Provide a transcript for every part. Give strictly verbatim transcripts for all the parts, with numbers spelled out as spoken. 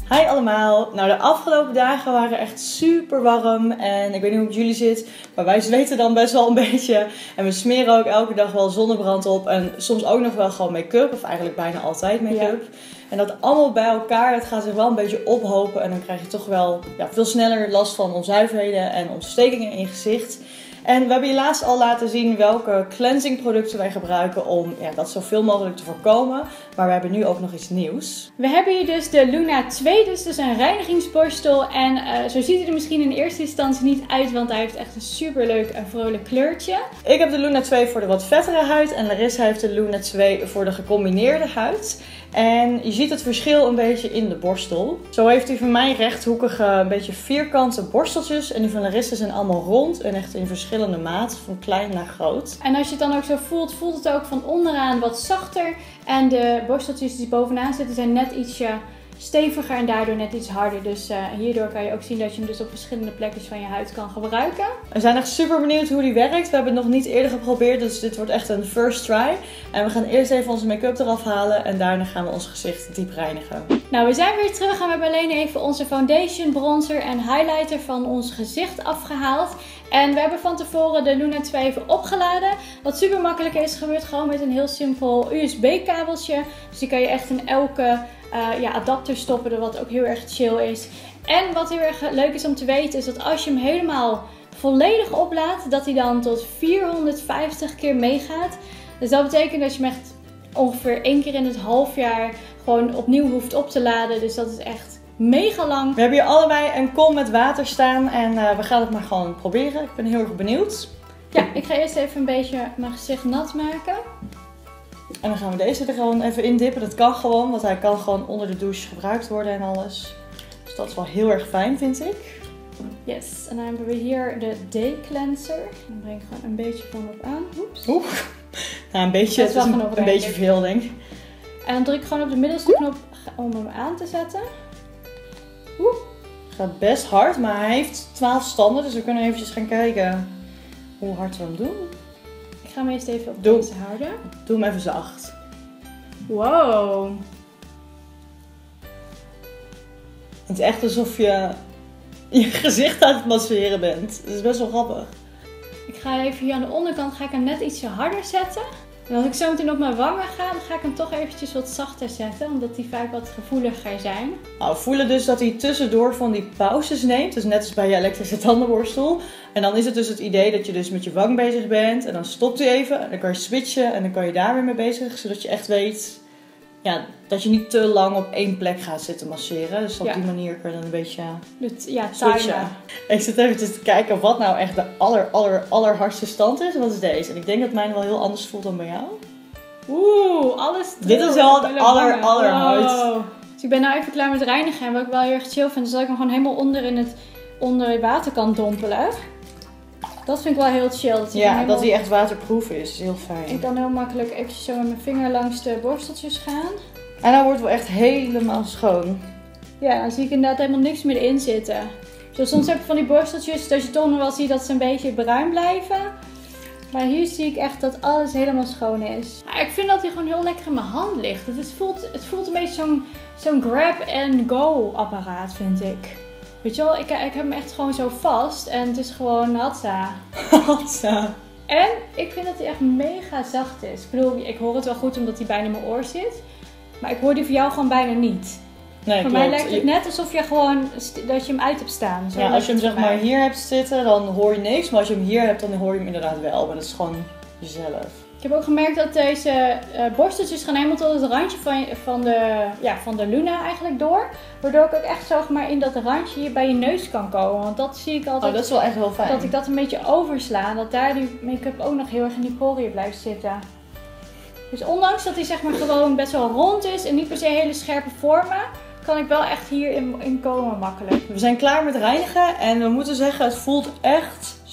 Hi allemaal! Nou, de afgelopen dagen waren echt super warm en ik weet niet hoe het jullie zit, maar wij zweten dan best wel een beetje. En we smeren ook elke dag wel zonnebrand op en soms ook nog wel gewoon make-up, of eigenlijk bijna altijd make-up. Ja. En dat allemaal bij elkaar, het gaat zich wel een beetje ophopen en dan krijg je toch wel ja, veel sneller last van onzuiverheden en ontstekingen in je gezicht. En we hebben je laatst al laten zien welke cleansing producten wij gebruiken om ja, dat zoveel mogelijk te voorkomen. Maar we hebben nu ook nog iets nieuws. We hebben hier dus de Luna twee, dus, dus een reinigingsborstel. En uh, zo ziet hij er misschien in eerste instantie niet uit, want hij heeft echt een super leuk en vrolijk kleurtje. Ik heb de Luna twee voor de wat vettere huid en Larissa heeft de Luna twee voor de gecombineerde huid. En je ziet het verschil een beetje in de borstel. Zo heeft hij van mij rechthoekige, een beetje vierkante borsteltjes. En die van Larissa zijn allemaal rond en echt in verschillende maten, van klein naar groot. En als je het dan ook zo voelt, voelt het ook van onderaan wat zachter. En de borsteltjes die bovenaan zitten zijn net ietsje steviger en daardoor net iets harder. Dus uh, hierdoor kan je ook zien dat je hem dus op verschillende plekjes van je huid kan gebruiken. We zijn echt super benieuwd hoe die werkt. We hebben het nog niet eerder geprobeerd, dus dit wordt echt een first try. En we gaan eerst even onze make-up eraf halen en daarna gaan we ons gezicht diep reinigen. Nou, we zijn weer terug en we hebben alleen even onze foundation, bronzer en highlighter van ons gezicht afgehaald. En we hebben van tevoren de Luna twee even opgeladen. Wat super makkelijk is, gebeurt gewoon met een heel simpel U S B kabeltje. Dus die kan je echt in elke uh, ja, adapter stoppen, wat ook heel erg chill is. En wat heel erg leuk is om te weten, is dat als je hem helemaal volledig oplaadt, dat hij dan tot vierhonderdvijftig keer meegaat. Dus dat betekent dat je hem echt ongeveer één keer in het half jaar gewoon opnieuw hoeft op te laden. Dus dat is echt mega lang. We hebben hier allebei een kom met water staan en uh, we gaan het maar gewoon proberen. Ik ben heel erg benieuwd. Ja, ik ga eerst even een beetje mijn gezicht nat maken. En dan gaan we deze er gewoon even in dippen. Dat kan gewoon, want hij kan gewoon onder de douche gebruikt worden en alles. Dus dat is wel heel erg fijn, vind ik. Yes, en dan hebben we hier de Day Cleanser. Dan breng ik gewoon een beetje van op aan. Oeps. Oeh. Nou, een beetje, het is een, een beetje veel, denk ik. En dan druk ik gewoon op de middelste knop om hem aan te zetten. Oeh. Gaat best hard, maar hij heeft twaalf standen, dus we kunnen eventjes gaan kijken hoe hard we hem doen. Ik ga hem eerst even op Doe. deze houden. Doe hem even zacht. Wow. Het is echt alsof je je gezicht aan het masseren bent. Het is best wel grappig. Ik ga even hier aan de onderkant ga ik hem net ietsje harder zetten. En als ik zo meteen op mijn wangen ga, dan ga ik hem toch eventjes wat zachter zetten. Omdat die vaak wat gevoeliger zijn. Nou, we voelen dus dat hij tussendoor van die pauzes neemt. Dus net als bij je elektrische tandenborstel. En dan is het dus het idee dat je dus met je wang bezig bent. En dan stopt hij even. En dan kan je switchen. En dan kan je daar weer mee bezig. Zodat je echt weet ja, dat je niet te lang op één plek gaat zitten masseren. Dus op ja. die manier kun je dan een beetje ja, switchen. Ik zit even te kijken wat nou echt de aller, aller, allerhardste stand is. En dat is deze. En ik denk dat mijn wel heel anders voelt dan bij jou. Oeh, alles terug. Dit is wel de aller, allerhardst. Wow. Dus ik ben nou even klaar met reinigen. En wat ik wel heel erg chill vind, is dat ik hem gewoon helemaal onder in het, onder het water kan dompelen. Dat vind ik wel heel chill. Dat hij ja, helemaal... dat hij echt waterproof is. is heel fijn. Ik kan heel makkelijk eventjes zo met mijn vinger langs de borsteltjes gaan. En dan wordt het wel echt helemaal schoon. Ja, dan zie ik inderdaad helemaal niks meer in zitten. Dus soms heb je van die borsteltjes dat je toch nog wel ziet dat ze een beetje bruin blijven. Maar hier zie ik echt dat alles helemaal schoon is. Ja, ik vind dat hij gewoon heel lekker in mijn hand ligt. Het voelt, het voelt een beetje zo'n zo'n grab-and-go apparaat, vind ik. Weet je wel, ik, ik heb hem echt gewoon zo vast en het is gewoon hatsa. Hatsa. En ik vind dat hij echt mega zacht is. Ik bedoel, ik hoor het wel goed omdat hij bijna in mijn oor zit. Maar ik hoor die van jou gewoon bijna niet. Nee, voor klopt. mij lijkt het net alsof je gewoon dat je hem uit hebt staan. Zo ja, als je hem zeg maar mij. hier hebt zitten, dan hoor je niks. Maar als je hem hier hebt, dan hoor je hem inderdaad wel. Maar dat is gewoon jezelf. Ik heb ook gemerkt dat deze uh, borsteltjes gaan helemaal tot het randje van, van, de, ja, van de Luna eigenlijk door. Waardoor ik ook echt zeg maar in dat randje hier bij je neus kan komen. Want dat zie ik altijd. Oh, dat is wel echt heel fijn. Dat ik dat een beetje oversla. Dat daar die make-up ook nog heel erg in die poriën blijft zitten. Dus ondanks dat hij zeg maar gewoon best wel rond is en niet per se hele scherpe vormen, kan ik wel echt hierin in komen makkelijk. We zijn klaar met reinigen en we moeten zeggen, het voelt echt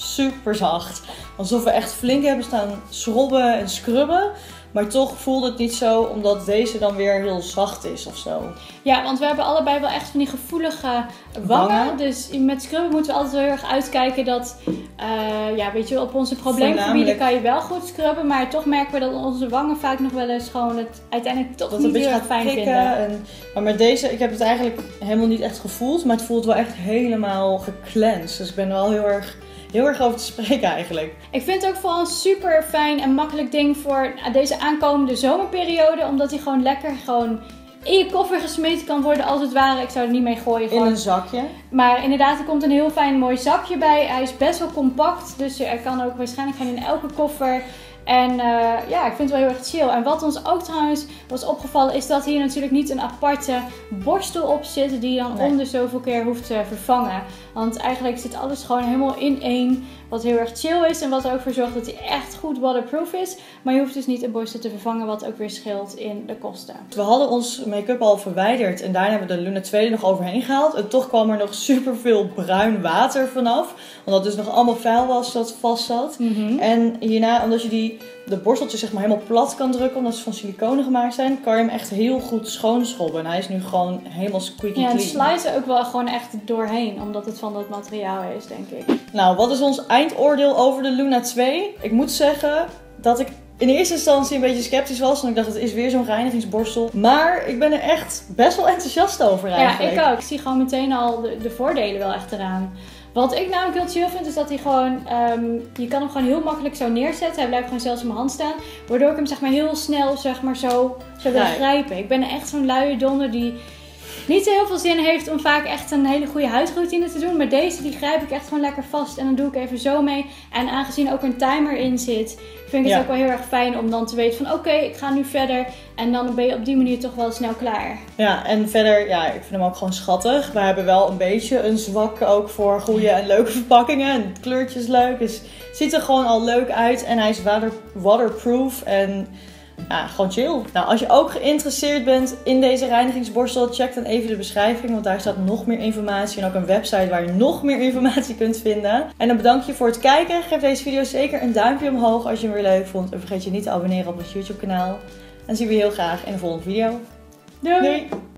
super zacht. Alsof we echt flink hebben staan schrobben en scrubben. Maar toch voelde het niet zo, omdat deze dan weer heel zacht is of zo. Ja, want we hebben allebei wel echt van die gevoelige wangen. wangen. Dus met scrubben moeten we altijd heel erg uitkijken dat, uh, ja, weet je, op onze probleemgebieden kan je wel goed scrubben. Maar toch merken we dat onze wangen vaak nog wel eens gewoon het uiteindelijk toch dat niet heel erg fijn vinden. En, maar met deze, ik heb het eigenlijk helemaal niet echt gevoeld. Maar het voelt wel echt helemaal gecleansed. Dus ik ben er wel heel erg... Heel erg over te spreken eigenlijk. Ik vind het ook vooral een super fijn en makkelijk ding voor deze aankomende zomerperiode. Omdat hij gewoon lekker gewoon in je koffer gesmeten kan worden als het ware. Ik zou er niet mee gooien. Gewoon. In een zakje. Maar inderdaad, er komt een heel fijn mooi zakje bij. Hij is best wel compact. Dus er kan ook waarschijnlijk gaan in elke koffer. En uh, ja, ik vind het wel heel erg chill. En wat ons ook trouwens was opgevallen is dat hier natuurlijk niet een aparte borstel op zit die je dan nee. om de zoveel keer hoeft te vervangen. Want eigenlijk zit alles gewoon helemaal in één. Wat heel erg chill is en wat er ook voor zorgt dat hij echt goed waterproof is. Maar je hoeft dus niet een borstel te vervangen, wat ook weer scheelt in de kosten. We hadden ons make-up al verwijderd en daarna hebben we de Luna twee er nog overheen gehaald. En toch kwam er nog super veel bruin water vanaf. Omdat het dus nog allemaal vuil was dat vast zat. Mm-hmm. En hierna, omdat je die, de borsteltjes zeg maar helemaal plat kan drukken, omdat ze van siliconen gemaakt zijn, kan je hem echt heel goed schoonschrobben. En hij is nu gewoon helemaal squeaky ja, clean. Ja, en slice er ook wel gewoon echt doorheen, omdat het van dat materiaal is, denk ik. Nou, wat is ons eindoordeel over de Luna twee? Ik moet zeggen dat ik in eerste instantie een beetje sceptisch was. Want ik dacht, het is weer zo'n reinigingsborstel. Maar ik ben er echt best wel enthousiast over eigenlijk. Ja, ik ook. Ik zie gewoon meteen al de, de voordelen wel echt eraan. Wat ik namelijk heel chill vind, is dat hij gewoon... Um, je kan hem gewoon heel makkelijk zo neerzetten. Hij blijft gewoon zelfs in mijn hand staan. Waardoor ik hem zeg maar heel snel zeg maar zo, zo wil grijpen. Ik ben echt zo'n luie donder die niet heel veel zin heeft om vaak echt een hele goede huidroutine te doen. Maar deze die grijp ik echt gewoon lekker vast. En dan doe ik even zo mee. En aangezien ook een timer in zit, vind ik het ja. ook wel heel erg fijn om dan te weten van oké, okay, ik ga nu verder. En dan ben je op die manier toch wel snel klaar. Ja, en verder, ja, ik vind hem ook gewoon schattig. We hebben wel een beetje een zwak ook voor goede en leuke verpakkingen. En het kleurtje is leuk. Dus het ziet er gewoon al leuk uit. En hij is water, waterproof en... ja, gewoon chill. Nou, als je ook geïnteresseerd bent in deze reinigingsborstel, check dan even de beschrijving, want daar staat nog meer informatie en ook een website waar je nog meer informatie kunt vinden. En dan bedank je voor het kijken. Geef deze video zeker een duimpje omhoog als je hem weer leuk vond. En vergeet je niet te abonneren op ons YouTube kanaal. En zien we je heel graag in de volgende video. Doei! Doei.